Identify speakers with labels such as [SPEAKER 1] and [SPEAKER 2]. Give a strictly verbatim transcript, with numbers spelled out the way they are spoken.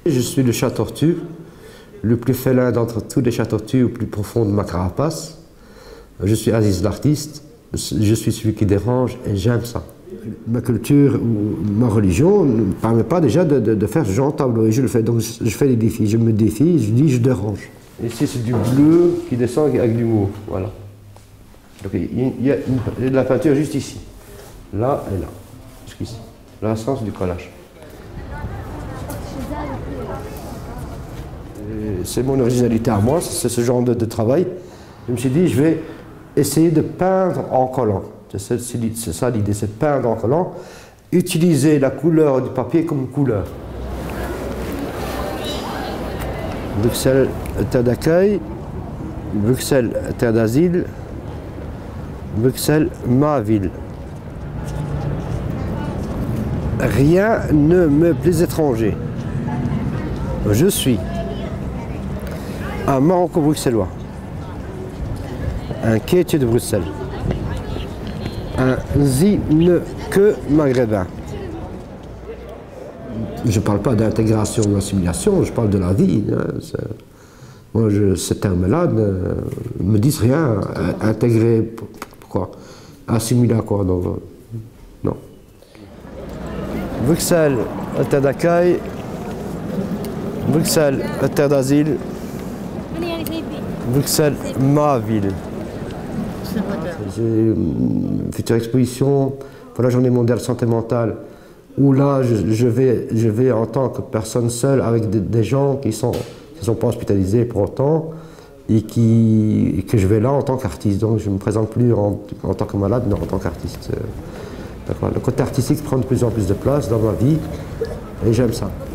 [SPEAKER 1] Je suis le chat tortue, le plus félin d'entre tous les chats tortues au plus profond de ma carapace. Je suis Aziz l'artiste, je suis celui qui dérange et j'aime ça. Ma culture ou ma religion ne me permet pas déjà de, de, de faire ce genre de tableau et je le fais. Donc je fais des défis, je me défie, je dis je dérange. Ici c'est du bleu qui descend avec l'humour, voilà. Donc il y a, une, il y a de la peinture juste ici, là et là, jusqu'ici. Là c'est du collage. C'est mon originalité à moi, c'est ce genre de, de travail. Je me suis dit, je vais essayer de peindre en collant. C'est ça l'idée, c'est de peindre en collant. Utiliser la couleur du papier comme couleur. Bruxelles, terre d'accueil. Bruxelles, terre d'asile. Bruxelles, ma ville. Rien ne me plaît étranger. Je suis un Maroco-bruxellois, un Kétier de Bruxelles, un Zineke maghrébin. Je ne parle pas d'intégration ou d'assimilation, je parle de la vie. Hein. Moi, je, ces termes-là ne me disent rien. Intégrer, pourquoi? Assimiler à quoi? Donc, non. Bruxelles, terre d'accueil. Bruxelles, terre d'asile. Bruxelles, ma ville. J'ai une future exposition pour la journée mondiale santé mentale où là je, je, vais, je vais en tant que personne seule avec des, des gens qui ne sont, qui sont pas hospitalisés pour autant et, qui, et que je vais là en tant qu'artiste. Donc je ne me présente plus en, en tant que malade mais en tant qu'artiste. Le côté artistique prend de plus en plus de place dans ma vie et j'aime ça.